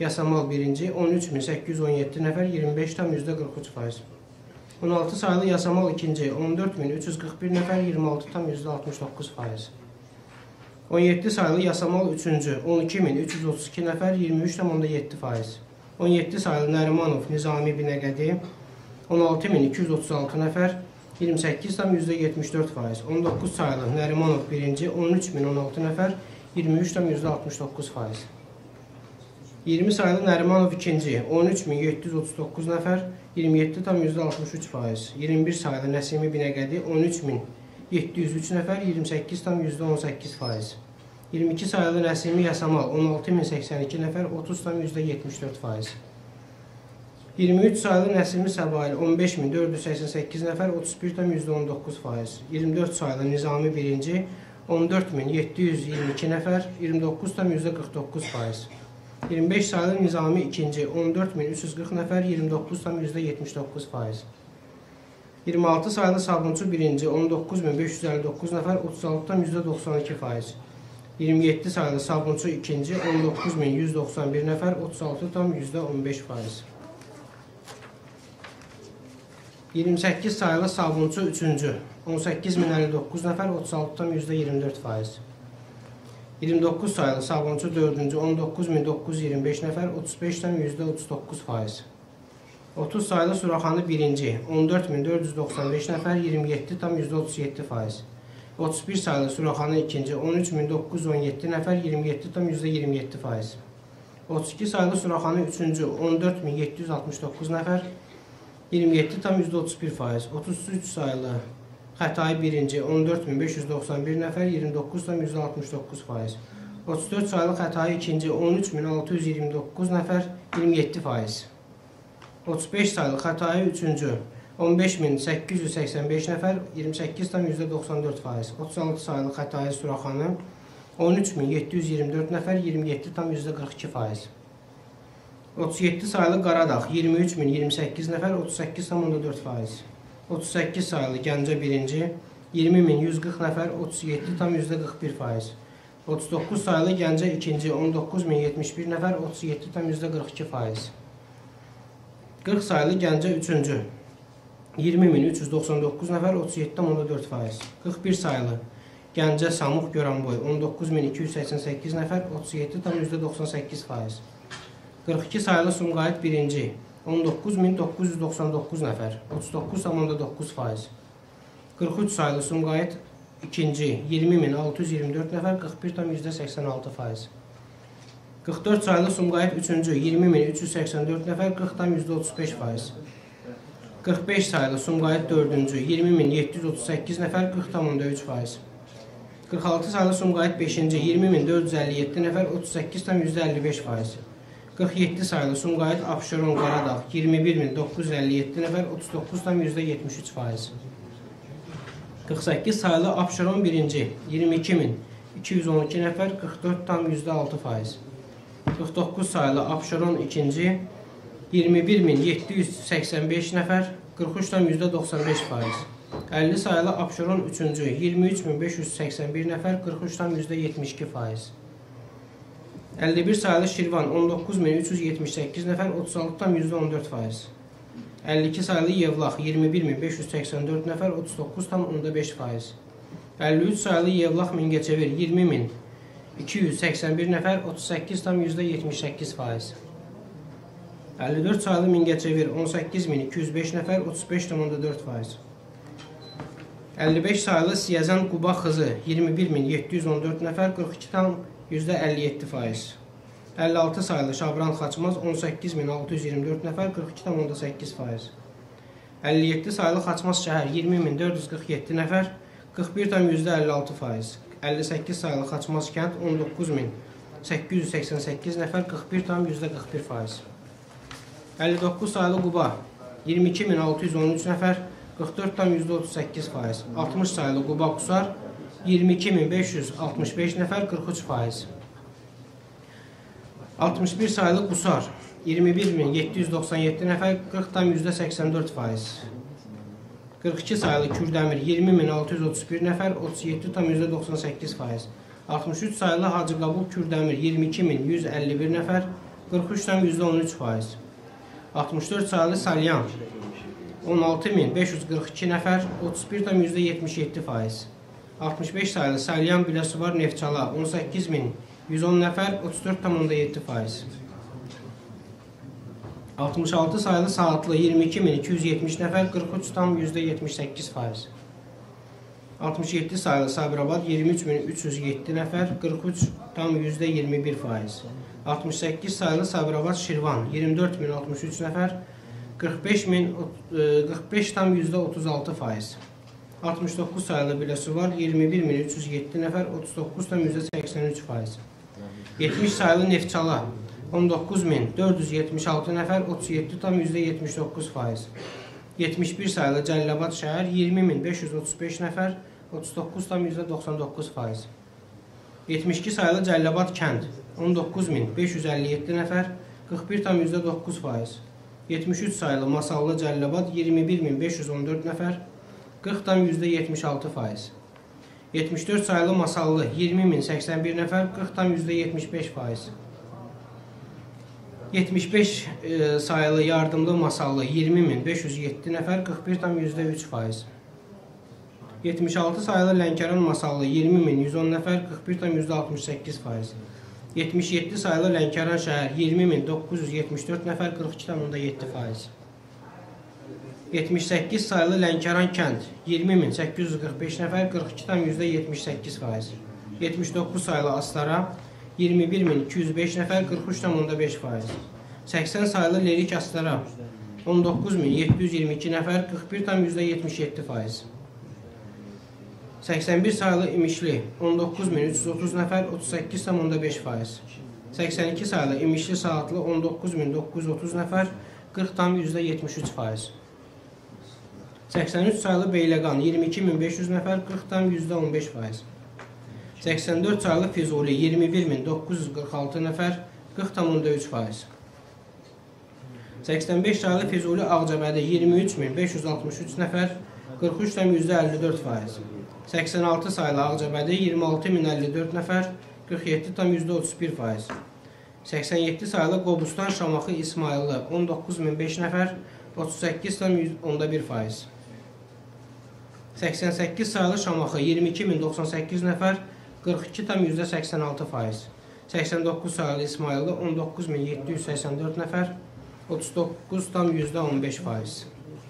Yasamal 1-ci 13.817 nəfər 25,43%. 16 saylı yasamal 2-ci 14.341 nəfər 26,69%. 17 saylı yasamal 3-cü 12.332 nəfər 23,7%. 17 saylı Nərimanov Nizami Binəqədi 16.236 nəfər 28,74%. 19 saylı Nərimanov 1-ci 13.016 nəfər 23,69%. 20 saylı Nərimanov 2-ci 13.739 nəfər 27,63%. 21 saylı Nəsimi Binəqədi 13.703 nəfər 28,18%. 22 saylı Nəsimi Yasamal 16.082 nəfər 30,74%. 23 saylı Nəsimi Səbail 15.488 nəfər 31,19%. 24 saylı Nizami 1-ci 14.722 nəfər 29,49%. 25 saylı Nizami 2-ci 14.340 nəfər 29,79%. 26 saylı Sabunçu 1-ci 19.559 nəfər 36,92%. 27 saylı Sabunçu 2-ci 19.191 nəfər 36,15%. 28 saylı Sabunçu 3-cü 18.059 nəfər 36,24%. 29 saylı Sabunçu 4-cü 19.925 nəfər 35,39%. 30 saylı Suraxanı 1-ci 14.495 nəfər 27,37%. 31 saylı Suraxanı 2-ci 13.917 nəfər 27,27%. 32 saylı Suraxanı 3-cü 14.769 nəfər 27,31%. 33 saylı Xətai 1-ci 14.591 nəfər 29,69%. 34 saylı Xətai 2-ci 13.629 nəfər 27%. 35 saylı Xətai 3-cü 15.885 nəfər 28,94%. 36 saylı Xətai Suraxanı 13.724 nəfər 27,42%. 37 saylı Qaradağ 23.028 nəfər 38,4%. 38 saylı Gəncə 1-ci 20.140 nəfər 37,41%. 39 saylı Gəncə 2-ci 19.071 nəfər 37,42%. 40 saylı Gəncə 3-cü 20.399 nəfər 37,4%. 41 saylı Gəncə Samux Göranboy 19.288 nəfər 37,98%. 42 saylı Sumqayıt 1-ci 19.999 nəfər 39,9%. 43 saylı Sumqayıt 2-ci 20.624 nəfər 41,86%. 44 saylı Sumqayıt 3-cü 20.384 nəfər 40,35%. 45 saylı Sumqayıt 4-cü 20.738 nəfər 40,3%. 46 saylı Sumqayıt 5-ci 20.457 nəfər 38,55%. 47 saylı Sumqayıt Abşeron Qaradağ 21.957 nəfər 39,73%. 48 saylı Abşeron 1-ci 22.212 nəfər 44,6%. 49 saylı Abşeron 2-ci 21.785 nəfər 43,95%. 50 saylı Abşeron 3-cü 23.581 nəfər 43,72%. 51 saylı Şirvan 19.378 nəfər 36,14%. 52 saylı Yevlax 21.584 nəfər 39,5%. 53 saylı Yevlax Mingəçevir 20.281 nəfər 38,78%. 54 saylı Mingəçevir 18.205 nəfər 35,4%. 55 saylı Siyəzən Quba Xızı 21.714 nəfər 42,57%. 56 saylı Şabran Xaçmaz 18.624 nəfər 42,8%. 57 saylı Xaçmaz şəhər 20.447 nəfər 41,56%. 58 saylı Xaçmaz kənd 19.888 nəfər 41,41%. 59 saylı Quba 22.613 nəfər 44,38%. 60 saylı Quba Qusar 22.565 nəfər 43%. 61 saylı Qusar 21.797 nəfər 40,84%. 42 saylı Kürdəmir 20.631 nəfər 37,98%. 63 saylı Hacıqabul Kürdəmir 22.151 nəfər 43,13%. 64 sayılı Salyan 16.542 nəfər, 31,77%. 65 sayılı Salyan Biləsuvar Neftçala 18.110 nəfər, 34,7%. 66 sayılı Saatlı 22.270 nəfər, 43,78%. 67 sayılı Sabirabad 23.307 nəfər, 43,21%. 68 sayılı Sabirabad Şirvan 24.063 nəfər, 45,36%. 69 sayılı Biləsuvar 21.307 nəfər, 39,83%. 70 sayılı Neftçala 19.476 nəfər, 37,79%. 71 sayılı Cəlilabad şəhər 20.535 nəfər, 39,99%. 72 sayılı Cəlilabad kənd 19.557 nəfər, 41,9%. 73 sayılı Masallı Cəlilabad 21.514 nəfər, 40,76%. 74 sayılı Masallı 20.081 nəfər, 40,75%. 75 sayılı Yardımlı Masallı 20.507 nəfər, 41,3%. 76 sayılı Lənkəran Masallı 20.110 nəfər, 41,68%. 77 sayılı Lənkəran şəhər 20.974 nəfər, 42,7%. 78 sayılı Lənkəran kənd 20.845 nəfər, 42,78%. 79 sayılı Astara 21.205 nəfər, 43,5%. 80 sayılı Lerik Astara 19.722 nəfər, 41,77%. 81 sayılı İmişli 19.330 nəfər, 38,5%. 82 sayılı İmişli Saatlı 19.930 nəfər, 40,73%. 83 sayılı Beyləqan 22.500 nəfər, 40,15%. 84 sayılı Füzuli 21.946 nəfər, 40,3%. 85 sayılı Füzuli Ağcabədi 23.563 nəfər, 43,54%. 86 sayılı Ağcabədi 26.054 nəfər, 47,31%. 87 sayılı Qobustan Şamaxı İsmayıllı 19.005 nəfər, 38,1%. 88 sayılı Şamaxı 22.098 nəfər, 42,86%. 89 sayılı İsmayıllı 19.784 nəfər, 39,15%.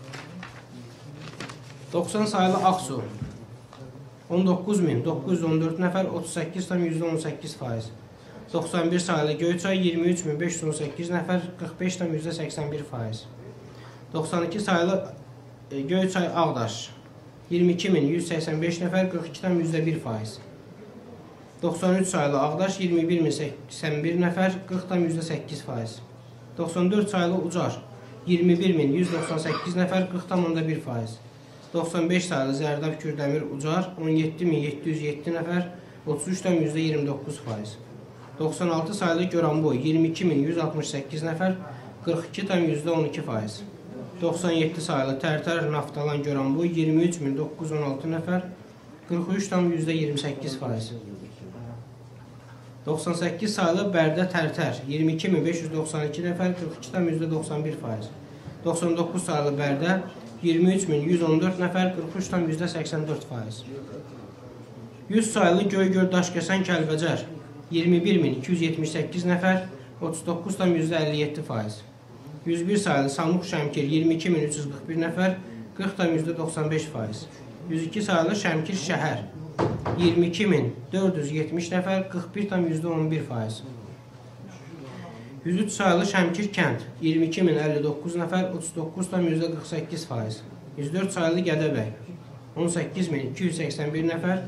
90 sayılı Aksu 19.914 nəfər, 38,18%. 91 sayılı Göyçay 23.518 nəfər, 45,81%. 92 sayılı Göyçay Ağdaş 22.185 nəfər, 42,1%. 93 sayılı Ağdaş 21.081 nəfər, 40,8%. 94 sayılı Ucar 21.198 nəfər, 40,1%. 95 sayılı Zərdab Kürdəmir Ucar 17.707 nəfər, 33,29%. 96 sayılı Göranboy 22.168 nəfər, 42,12%. 97 sayılı Tərtər Naftalan Göranboy 23.916 nəfər, 43,28%. 98 sayılı Bərdə Tərtər 22.592 nəfər, 42,91%. 99 sayılı Bərdə 23.114 nəfər, 43,84%. 100 sayılı Göygöl Daşkəsən Kəlbəcər 21.278 nəfər, 39,57%. 101 sayılı Samux Şəmkir 22.341 nəfər, 40,95%. 102 sayılı Şəmkir Şəhər 22.470 nəfər, 41,11%. 103 sayılı Şəmkir Kənd 22.059 nəfər, 39,48%. 104 sayılı Gədəbəy 18.281 nəfər,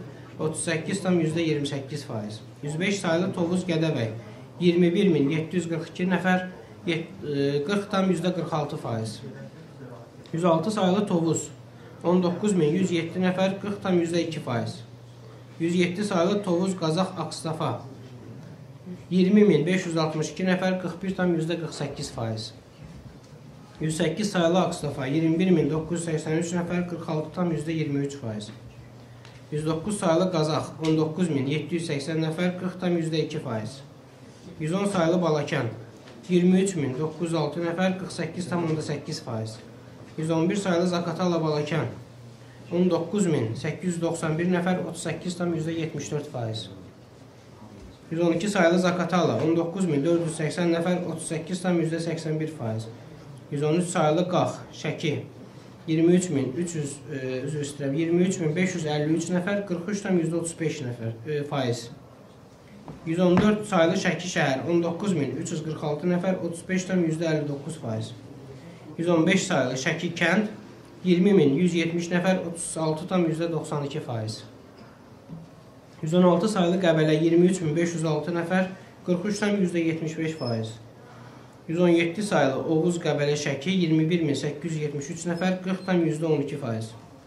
38,28%. 105 sayılı Tovuz Gədəbəy 21.742 nəfər, 40,46%. 106 sayılı Tovuz 19.107 nəfər, 40,2%. 107 sayılı Tovuz Qazax Akstafa 20.562 nəfər, 41,48%. 108 sayılı Akstafa 21.983 nəfər, 46,23%. 109 sayılı Qazax 19.780 nəfər, 40,2%. 110 sayılı Balakən 23.906 nəfər 48,8%. 111 saylı Zaqatala Balakən 19.891 nəfər 38,74%. 112 saylı Zaqatala 19.480 nəfər 38,81%. 113 saylı Qax Şəki 23.553 nəfər 43,35%. 114 saylı Şəki şəhər 19.346 nəfər 35,59%. 115 saylı Şəki kənd 20.170 nəfər 36,92%. 116 saylı Qəbələ 23.506 nəfər 43,75%. 117 saylı Oğuz Qəbələ Şəki 21.873 nəfər 40,12%.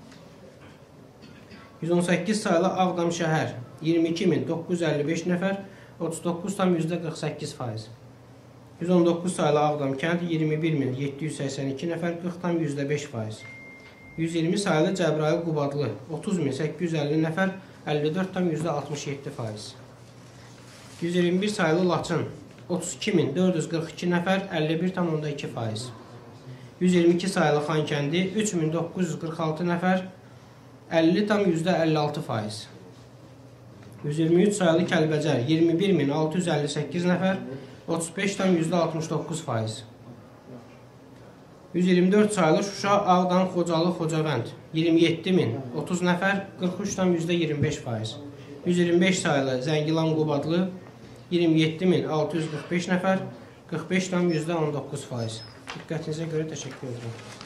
118 saylı Ağdam şəhər 22.955 nəfər 39,48%. 119 saylı Ağdam kənd 21.782 nəfər 40,5%. 120 saylı Cəbrayıl Qubadlı 30.850 nəfər 54,67%. 121 saylı Laçın 32.442 nəfər 51,2%. 122 saylı Xankəndi 3.946 nəfər 50,56%. 123 saylı Kəlbəcər 21.658 nəfər 35,69%. 124 saylı Şuşa, Ağdam, Xocalı, Xocavənd 27.030 nəfər 43,25%. 125 saylı Zəngilan, Qubadlı 27.645 nəfər 45,19%. Diqqətinizə görə təşəkkür edirəm.